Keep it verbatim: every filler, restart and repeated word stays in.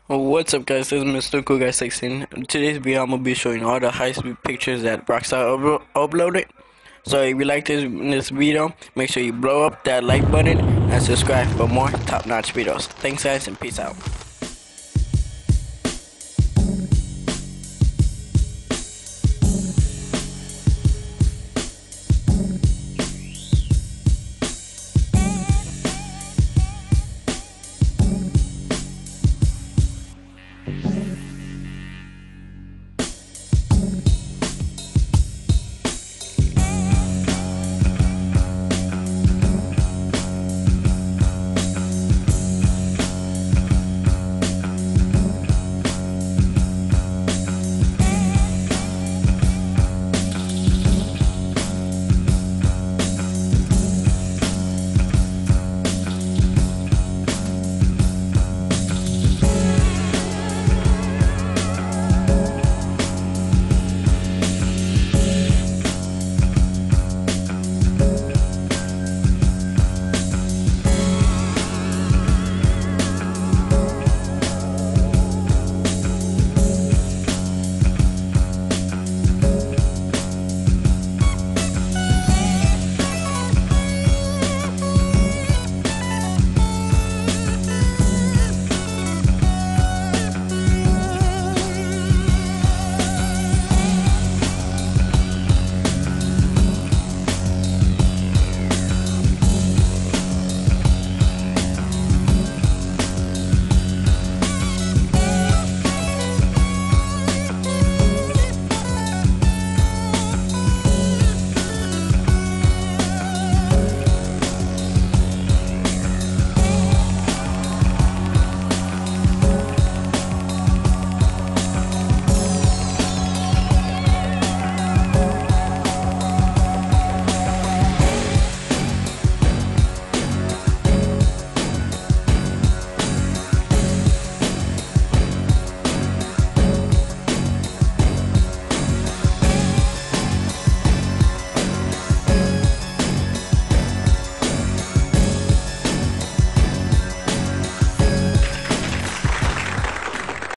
What's up, guys? This is Mister Cool Guy sixteen. In today's video, I'm gonna be showing all the high speed pictures that Rockstar up uploaded. So if you like this this video, make sure you blow up that like button and subscribe for more top notch videos. Thanks, guys, and peace out.